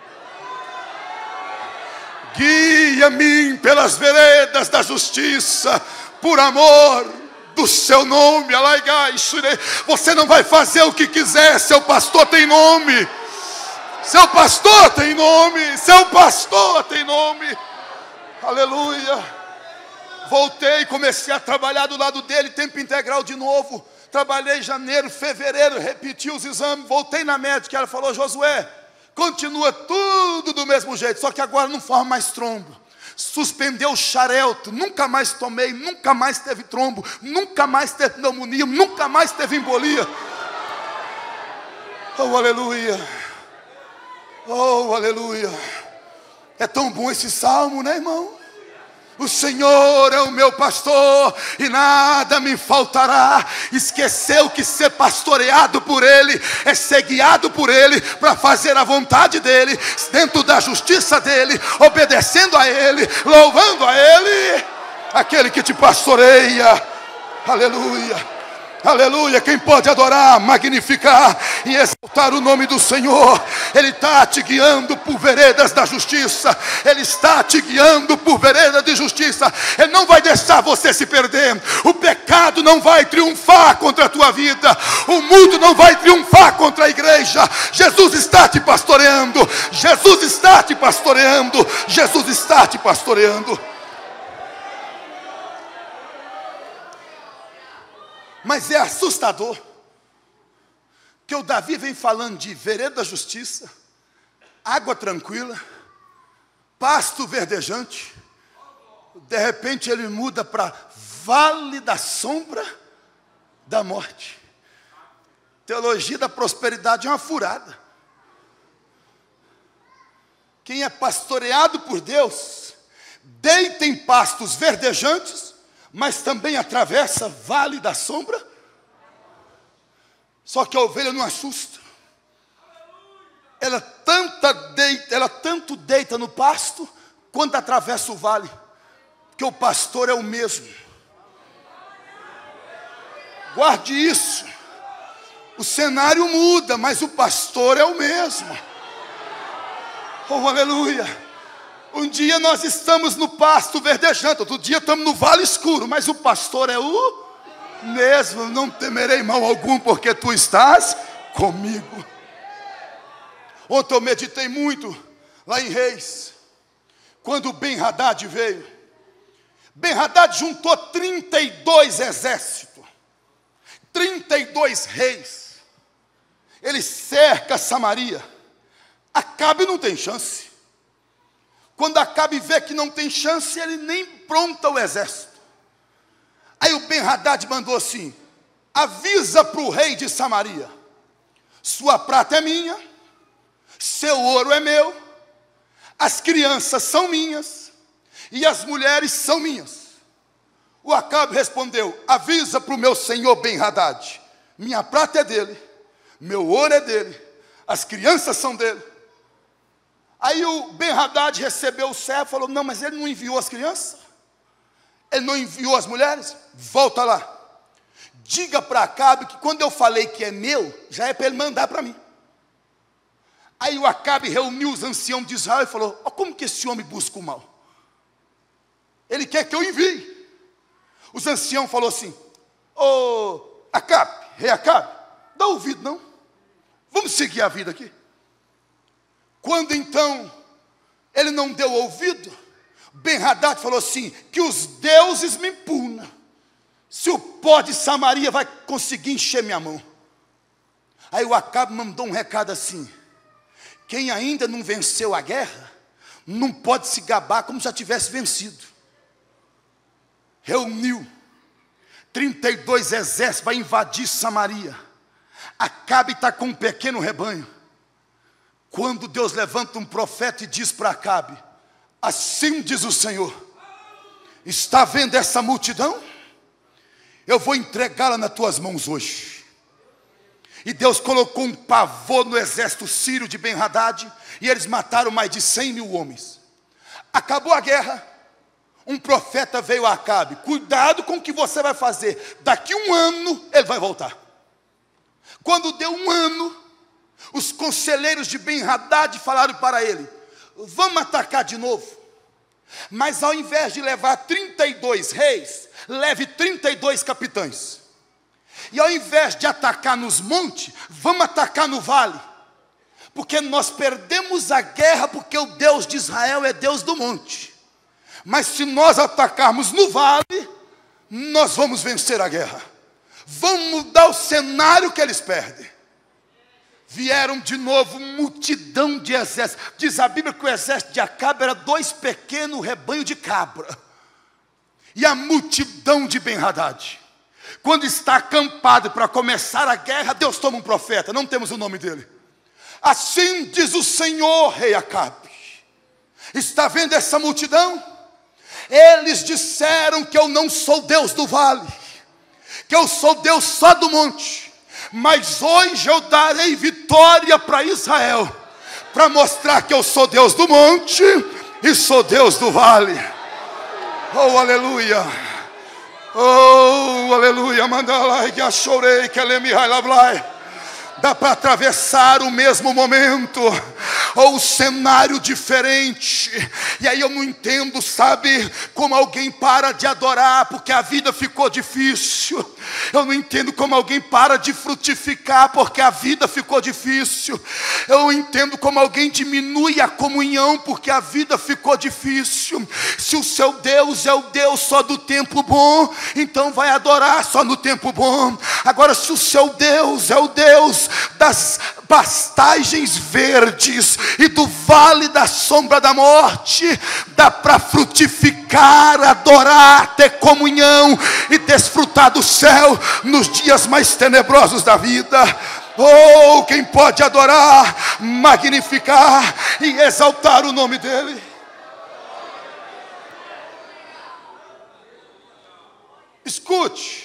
Guia-me pelas veredas da justiça, por amor do seu nome. Você não vai fazer o que quiser, seu pastor tem nome. Seu pastor tem nome. Seu pastor tem nome. Aleluia. Voltei, comecei a trabalhar do lado dele, tempo integral de novo. Trabalhei em janeiro, fevereiro, repeti os exames, voltei na médica, ela falou: Josué, continua tudo do mesmo jeito, só que agora não forma mais trombo. Suspendeu o xarelto, nunca mais tomei, nunca mais teve trombo, nunca mais teve pneumonia, nunca mais teve embolia. Oh, aleluia. Oh, aleluia. É tão bom esse salmo, né, irmão? O Senhor é o meu pastor e nada me faltará. Esqueceu que ser pastoreado por Ele é ser guiado por Ele para fazer a vontade dEle, dentro da justiça dEle, obedecendo a Ele, louvando a Ele, aquele que te pastoreia. Aleluia. Aleluia, quem pode adorar, magnificar e exaltar o nome do Senhor? Ele está te guiando por veredas da justiça. Ele está te guiando por veredas de justiça. Ele não vai deixar você se perder. O pecado não vai triunfar contra a tua vida. O mundo não vai triunfar contra a igreja. Jesus está te pastoreando. Jesus está te pastoreando. Jesus está te pastoreando. Mas é assustador que o Davi vem falando de vereda da justiça, água tranquila, pasto verdejante. De repente ele muda para vale da sombra da morte. Teologia da prosperidade é uma furada. Quem é pastoreado por Deus deita em pastos verdejantes, mas também atravessa vale da sombra. Só que a ovelha não assusta. Ela tanto deita no pasto, quanto atravessa o vale. Porque o pastor é o mesmo. Guarde isso. O cenário muda, mas o pastor é o mesmo. Oh, aleluia. Um dia nós estamos no pasto verdejante, outro dia estamos no vale escuro, mas o pastor é o mesmo. Não temerei mal algum, porque tu estás comigo. Ontem eu meditei muito lá em Reis, quando Ben-Hadad veio. Ben-Hadad juntou 32 exércitos, 32 reis. Ele cerca Samaria. Acabe não tem chance. Quando Acabe vê que não tem chance, ele nem pronta o exército. Aí o Ben-Hadad mandou assim: avisa para o rei de Samaria, sua prata é minha, seu ouro é meu, as crianças são minhas e as mulheres são minhas. O Acabe respondeu: avisa para o meu senhor Ben-Hadad, minha prata é dele, meu ouro é dele, as crianças são dele. Aí o Ben-Hadad recebeu o servo e falou: não, mas ele não enviou as crianças? Ele não enviou as mulheres? Volta lá. Diga para Acabe que quando eu falei que é meu, já é para ele mandar para mim. Aí o Acabe reuniu os anciãos de Israel e falou: ó, como que esse homem busca o mal? Ele quer que eu envie. Os anciãos falaram assim: ô Acabe, rei Acabe, dá ouvido não? Vamos seguir a vida aqui. Quando então ele não deu ouvido, Ben-Hadad falou assim: que os deuses me punam, se o pó de Samaria vai conseguir encher minha mão. Aí o Acabe mandou um recado assim: quem ainda não venceu a guerra, não pode se gabar como se já tivesse vencido. Reuniu 32 exércitos para invadir Samaria. Acabe está com um pequeno rebanho. Quando Deus levanta um profeta e diz para Acabe: assim diz o Senhor, está vendo essa multidão? Eu vou entregá-la nas tuas mãos hoje. E Deus colocou um pavor no exército sírio de Ben-Hadad, e eles mataram mais de 100 mil homens. Acabou a guerra. um profeta veio a Acabe: cuidado com o que você vai fazer, daqui 1 ano ele vai voltar. Quando deu 1 ano, os conselheiros de Ben-Hadad falaram para ele: vamos atacar de novo, mas ao invés de levar 32 reis, leve 32 capitães. E ao invés de atacar nos montes, vamos atacar no vale. Porque nós perdemos a guerra, porque o Deus de Israel é Deus do monte. Mas se nós atacarmos no vale, nós vamos vencer a guerra. Vamos mudar o cenário que eles perdem. Vieram de novo multidão de exércitos. Diz a Bíblia que o exército de Acabe era 2 pequenos rebanhos de cabra. E a multidão de Ben-Hadad, quando está acampado para começar a guerra, Deus toma um profeta, não temos o nome dele. Assim diz o Senhor, rei Acabe: está vendo essa multidão? Eles disseram que eu não sou Deus do vale, que eu sou Deus só do monte. Mas hoje eu darei vitória para Israel, para mostrar que eu sou Deus do monte e sou Deus do vale. Oh, aleluia! Oh, aleluia! Mandalai que achorei que ele me railablai. Dá para atravessar o mesmo momento, ou um cenário diferente. E aí eu não entendo, sabe, como alguém para de adorar porque a vida ficou difícil. Eu não entendo como alguém para de frutificar porque a vida ficou difícil. Eu não entendo como alguém diminui a comunhão porque a vida ficou difícil. Se o seu Deus é o Deus só do tempo bom, então vai adorar só no tempo bom. Agora, se o seu Deus é o Deus das pastagens verdes e do vale da sombra da morte, dá para frutificar, adorar, ter comunhão e desfrutar do céu nos dias mais tenebrosos da vida. Oh, quem pode adorar, magnificar e exaltar o nome dele? Escute.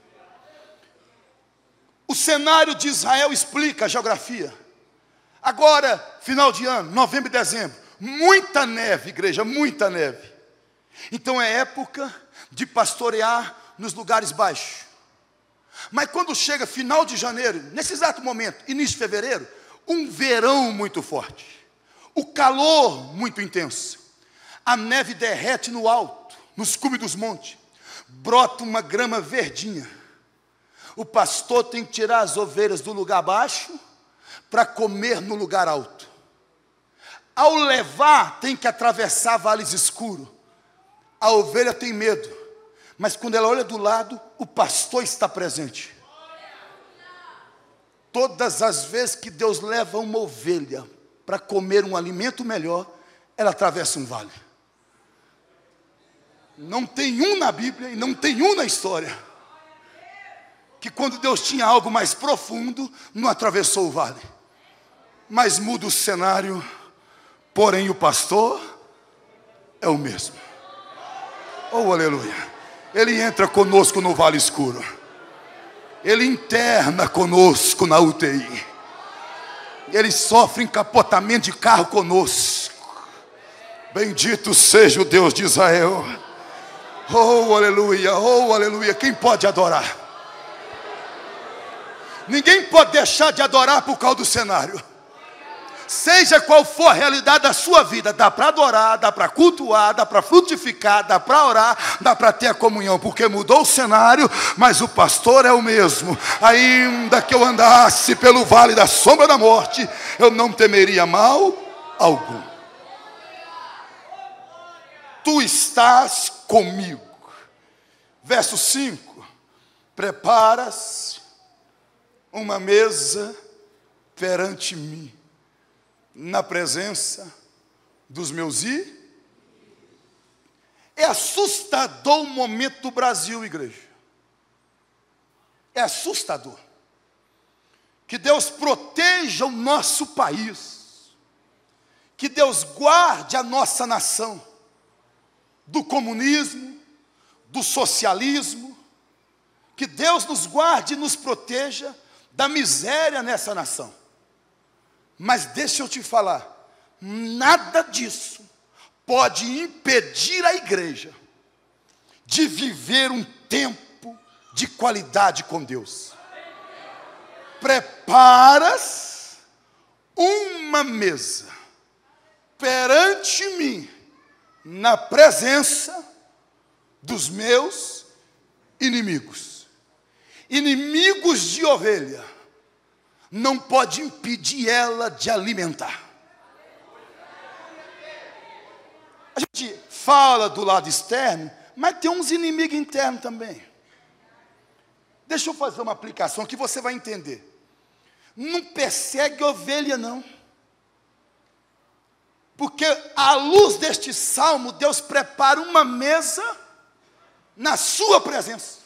O cenário de Israel explica a geografia. Agora, final de ano, novembro e dezembro, muita neve, igreja, muita neve. Então é época de pastorear nos lugares baixos. Mas quando chega final de janeiro, nesse exato momento, início de fevereiro, um verão muito forte, o calor muito intenso, a neve derrete no alto, nos cumes dos montes, brota uma grama verdinha. O pastor tem que tirar as ovelhas do lugar baixo para comer no lugar alto. Ao levar, tem que atravessar vales escuros. A ovelha tem medo, mas quando ela olha do lado, o pastor está presente. Todas as vezes que Deus leva uma ovelha para comer um alimento melhor, ela atravessa um vale. Não tem um na Bíblia e não tem um na história que quando Deus tinha algo mais profundo, não atravessou o vale. Mas muda o cenário, porém o pastor é o mesmo. Oh, aleluia! Ele entra conosco no vale escuro. Ele interna conosco na UTI. Ele sofre encapotamento de carro conosco. Bendito seja o Deus de Israel. Oh, aleluia! Oh, aleluia! Quem pode adorar? Ninguém pode deixar de adorar por causa do cenário. Seja qual for a realidade da sua vida, dá para adorar, dá para cultuar, dá para frutificar, dá para orar, dá para ter a comunhão, porque mudou o cenário, mas o pastor é o mesmo. Ainda que eu andasse pelo vale da sombra da morte, eu não temeria mal algum. Tu estás comigo. Verso 5. Preparas uma mesa perante mim, na presença dos meus inimigos. É assustador o momento do Brasil, igreja. É assustador. Que Deus proteja o nosso país. Que Deus guarde a nossa nação do comunismo, do socialismo. Que Deus nos guarde e nos proteja da miséria nessa nação. Mas deixa eu te falar, nada disso pode impedir a igreja de viver um tempo de qualidade com Deus. Preparas uma mesa perante mim, na presença dos meus inimigos. Inimigos de ovelha não pode impedir ela de alimentar. A gente fala do lado externo, mas tem uns inimigos internos também. Deixa eu fazer uma aplicação que você vai entender. Não persegue ovelha, não. Porque à luz deste salmo, Deus prepara uma mesa na sua presença.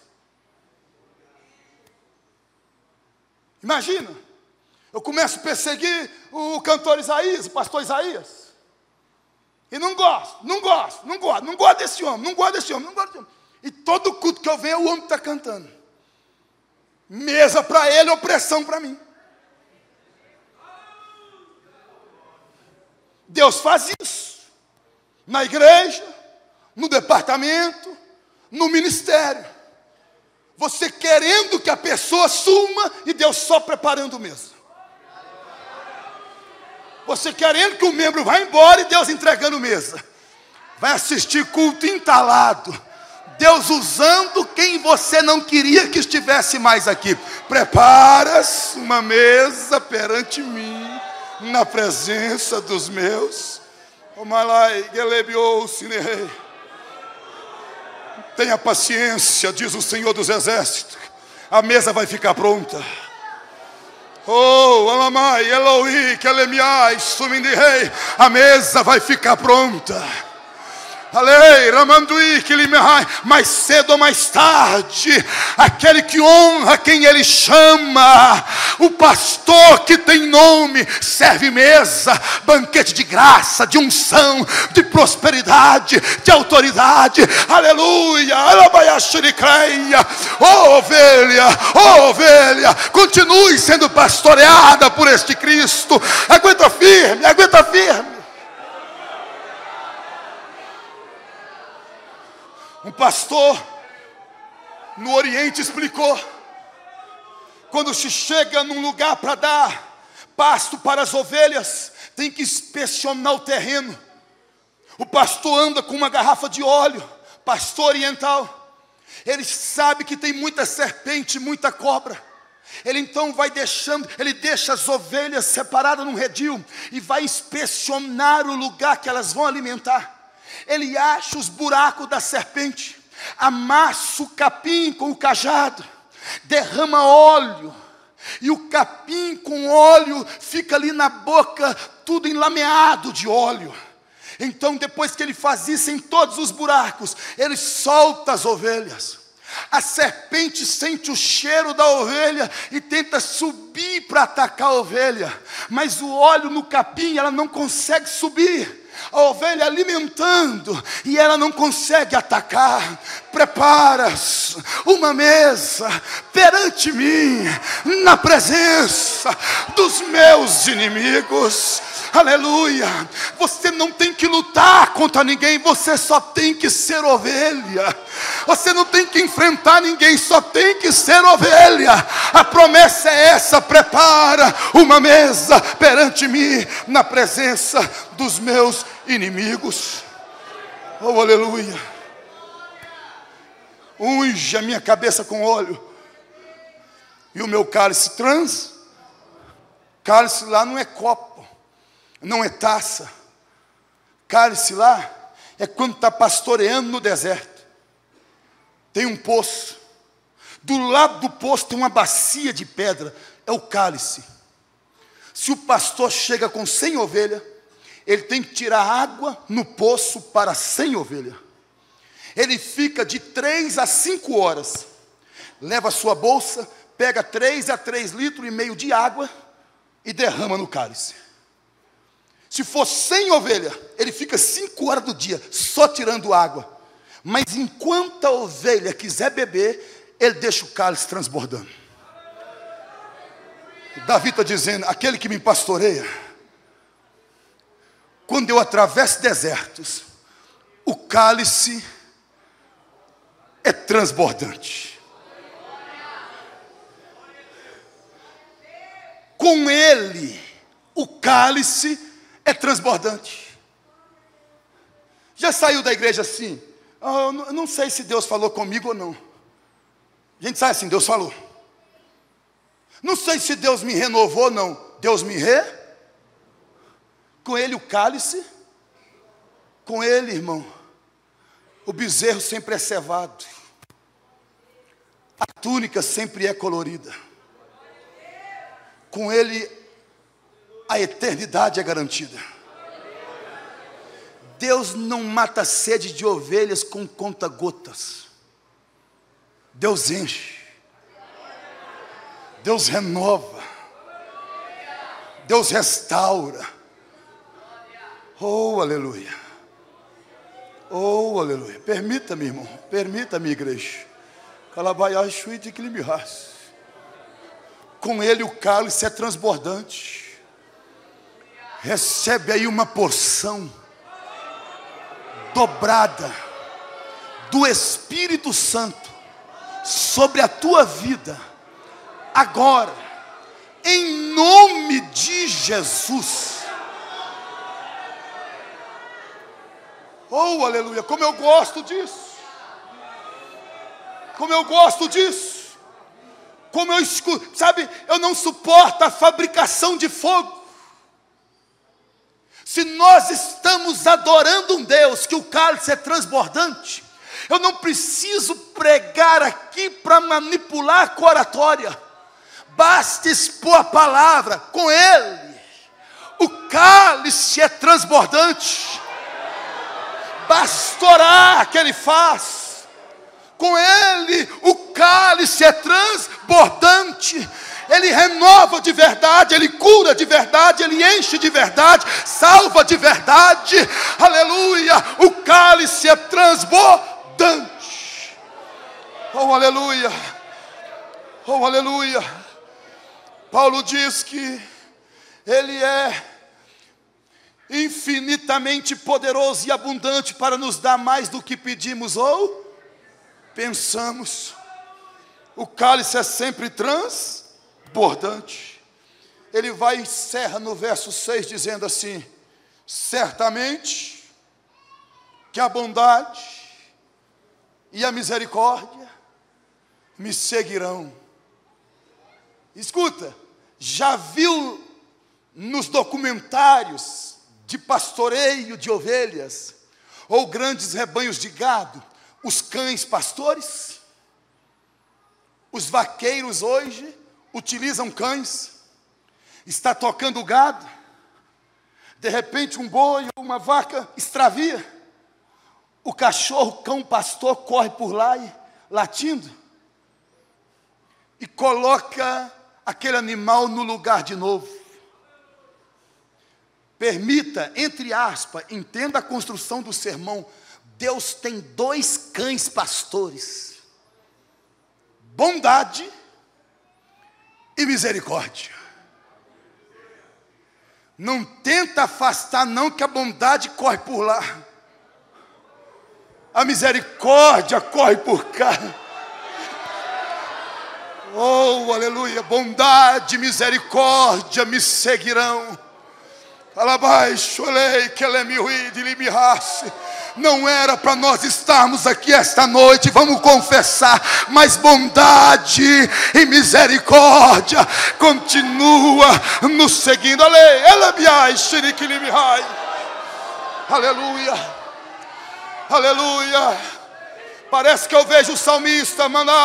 Imagina, eu começo a perseguir o cantor Isaías, o pastor Isaías. E não gosto desse homem, não gosto desse homem. E todo culto que eu venho, o homem está cantando. Mesa para ele, opressão para mim. Deus faz isso. Na igreja, no departamento, no ministério. Você querendo que a pessoa suma e Deus só preparando mesa. Você querendo que o membro vá embora e Deus entregando mesa. Vai assistir culto entalado. Deus usando quem você não queria que estivesse mais aqui. Preparas uma mesa perante mim, na presença dos meus. Tenha paciência, diz o Senhor dos Exércitos. A mesa vai ficar pronta. Oh, Alamai, Eloi, Kelemiai, Sumindirei. A mesa vai ficar pronta. Alei, Ramandui, Kilimehai. Mais cedo ou mais tarde, aquele que honra quem ele chama, o pastor que tem nome, serve mesa, banquete de graça, de unção, de prosperidade, de autoridade. Aleluia, alabaiaxuricreia. Oh ovelha, continue sendo pastoreada por este Cristo. Aguenta firme, aguenta firme. Um pastor no Oriente explicou: quando se chega num lugar para dar pasto para as ovelhas, tem que inspecionar o terreno. O pastor anda com uma garrafa de óleo, pastor oriental. Ele sabe que tem muita serpente, muita cobra. Ele então vai deixando, ele deixa as ovelhas separadas num redil e vai inspecionar o lugar que elas vão alimentar. Ele acha os buracos da serpente, amassa o capim com o cajado, derrama óleo, e o capim com óleo fica ali na boca, tudo enlameado de óleo. Então, depois que ele faz isso em todos os buracos, ele solta as ovelhas. A serpente sente o cheiro da ovelha e tenta subir para atacar a ovelha, mas o óleo no capim, ela não consegue subir. A ovelha alimentando e ela não consegue atacar. Preparas uma mesa perante mim, na presença dos meus inimigos. Aleluia. Você não tem que lutar contra ninguém, você só tem que ser ovelha. Você não tem que enfrentar ninguém, só tem que ser ovelha. A promessa é essa: prepara uma mesa perante mim, na presença dos meus inimigos. Oh, aleluia. Unge a minha cabeça com óleo, e o meu cálice cálice lá não é copo, não é taça. Cálice lá é quando está pastoreando no deserto. Tem um poço, do lado do poço tem uma bacia de pedra, é o cálice. Se o pastor chega com 100 ovelhas, ele tem que tirar água no poço para 100 ovelhas. Ele fica de 3 a 5 horas. Leva a sua bolsa, pega 3 a 3,5 litros de água e derrama no cálice. Se for 100 ovelhas, ele fica 5 horas do dia só tirando água. Mas enquanto a ovelha quiser beber, ele deixa o cálice transbordando. Davi está dizendo: aquele que me pastoreia, quando eu atravesso desertos, o cálice é transbordante. Com ele, o cálice é transbordante. Já saiu da igreja assim? Eu não sei se Deus falou comigo ou não. A gente sai assim, Deus falou. Não sei se Deus me renovou ou não. Deus me Com ele o cálice. Com ele, irmão, o bezerro sempre é cevado. A túnica sempre é colorida. Com ele a eternidade é garantida. Deus não mata a sede de ovelhas com conta-gotas. Deus enche. Deus renova. Deus restaura. Oh, aleluia. Oh, aleluia. Permita-me, irmão. Permita-me, igreja. Com ele o cálice é transbordante. Recebe aí uma porção dobrada do Espírito Santo sobre a tua vida agora, em nome de Jesus. Oh, aleluia, como eu gosto disso. Como eu gosto disso. Como eu escuto, sabe, eu não suporto a fabricação de fogo. Se nós estamos adorando um Deus que o cálice é transbordante, eu não preciso pregar aqui para manipular a oratória. Basta expor a palavra. Com ele, o cálice é transbordante. Basta orar que ele faz. Com ele, o cálice é transbordante. Ele renova de verdade, ele cura de verdade, ele enche de verdade, salva de verdade. Aleluia! O cálice é transbordante. Oh, aleluia! Oh, aleluia! Paulo diz que ele é infinitamente poderoso e abundante para nos dar mais do que pedimos ou pensamos. O cálice é sempre transbordante. Ele vai e encerra no verso 6 dizendo assim: certamente que a bondade e a misericórdia me seguirão. Escuta, já viu nos documentários de pastoreio de ovelhas ou grandes rebanhos de gado os cães pastores? Os vaqueiros hoje utilizam cães. Está tocando gado, de repente um boi ou uma vaca extravia, o cachorro, cão pastor corre por lá e latindo e coloca aquele animal no lugar de novo. Permita, entre aspas, entenda a construção do sermão. Deus tem 2 cães pastores: bondade e misericórdia. Não tenta afastar não, que a bondade corre por lá, a misericórdia corre por cá. Oh, aleluia, bondade e misericórdia me seguirão. Não era para nós estarmos aqui esta noite, vamos confessar, mas bondade e misericórdia continua nos seguindo. Aleluia, aleluia. Parece que eu vejo o salmista,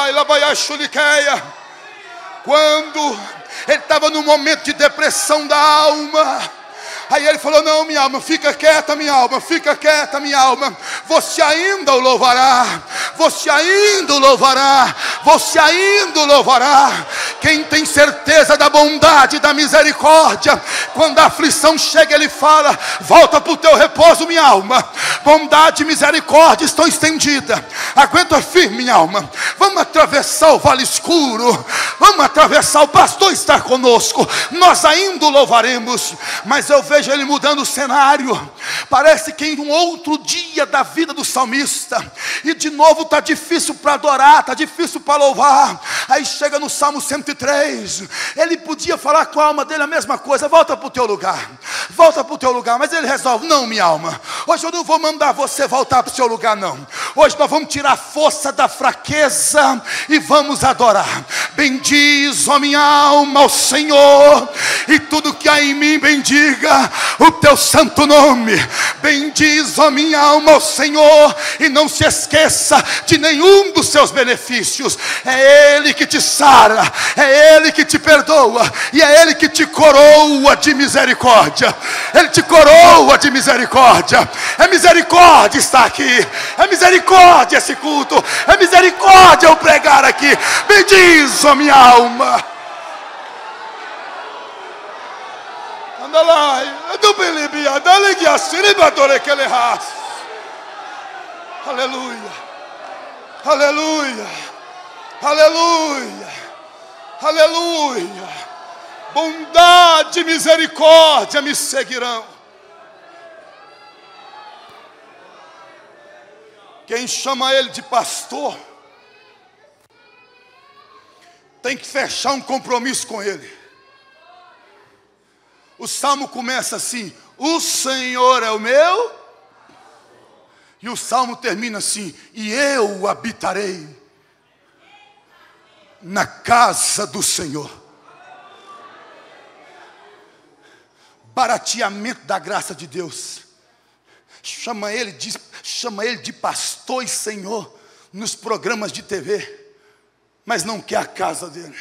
quando ele estava num momento de depressão da alma. Aí ele falou: não, minha alma, fica quieta, minha alma, fica quieta, minha alma. Você ainda o louvará, você ainda o louvará, você ainda o louvará. Quem tem certeza da bondade e da misericórdia, quando a aflição chega, ele fala: volta para o teu repouso, minha alma. Bondade e misericórdia estão estendidas. Aguenta firme, minha alma. Vamos atravessar o vale escuro. Vamos atravessar. O pastor está conosco. Nós ainda o louvaremos. Mas eu vejo ele mudando o cenário. Parece que em um outro dia da vida do salmista, e de novo está difícil para adorar, está difícil para louvar. Aí chega no Salmo 103. Ele podia falar com a alma dele a mesma coisa: volta para o teu lugar, volta para o teu lugar. Mas ele resolve: não, minha alma, hoje eu não vou mandar você voltar para o seu lugar, não. Hoje nós vamos tirar a força da fraqueza e vamos adorar. Bendiz, ó minha alma, ao Senhor, e tudo que há em mim bendiga o teu santo nome. Bendiz, ó minha alma, ao Senhor, e não se esqueça de nenhum dos seus benefícios. É Ele que te sara, é Ele que te perdoa, e é Ele que te coroa de misericórdia. Ele te coroa de misericórdia. É misericórdia estar aqui, é misericórdia esse culto, é misericórdia eu pregar aqui. Bendiz, ó minha alma. Aleluia, aleluia, aleluia, aleluia. Bondade e misericórdia me seguirão. Quem chama ele de pastor tem que fechar um compromisso com ele. O salmo começa assim: o Senhor é o meu. E o salmo termina assim: e eu habitarei na casa do Senhor. Barateamento da graça de Deus. Chama ele de pastor e Senhor nos programas de TV, mas não quer a casa dele.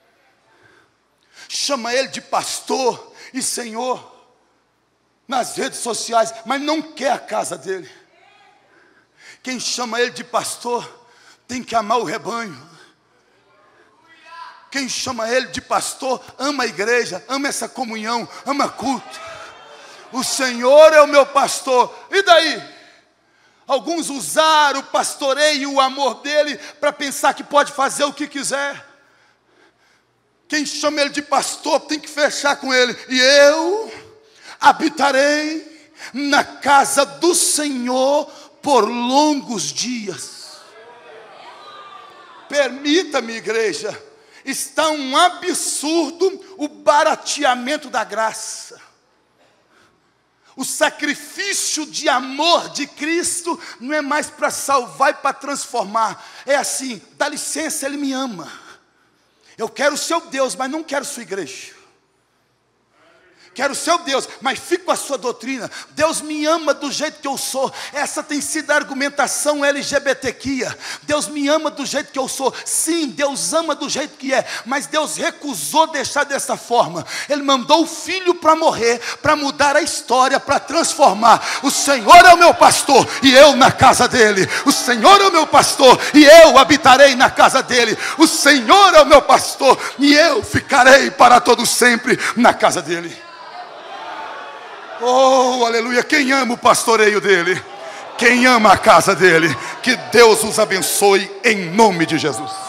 Chama ele de pastor e Senhor nas redes sociais, mas não quer a casa dele. Quem chama ele de pastor tem que amar o rebanho. Quem chama ele de pastor ama a igreja, ama essa comunhão, ama culto. O Senhor é o meu pastor. E daí? Alguns usaram o pastoreio e o amor dele para pensar que pode fazer o que quiser. Quem chama ele de pastor tem que fechar com ele: e eu habitarei na casa do Senhor por longos dias. Permita-me, igreja, está um absurdo o barateamento da graça. O sacrifício de amor de Cristo não é mais para salvar e para transformar. É assim: dá licença, Ele me ama. Eu quero o seu Deus, mas não quero sua igreja. Quero o seu Deus, mas fico com a sua doutrina. Deus me ama do jeito que eu sou. Essa tem sido a argumentação LGBTQIA. Deus me ama do jeito que eu sou. Sim, Deus ama do jeito que é, mas Deus recusou deixar dessa forma. Ele mandou o Filho para morrer, para mudar a história, para transformar. O Senhor é o meu pastor e eu na casa dele. O Senhor é o meu pastor e eu habitarei na casa dele. O Senhor é o meu pastor e eu ficarei para todo sempre na casa dele. Oh, aleluia. Quem ama o pastoreio dele, quem ama a casa dele, que Deus os abençoe em nome de Jesus.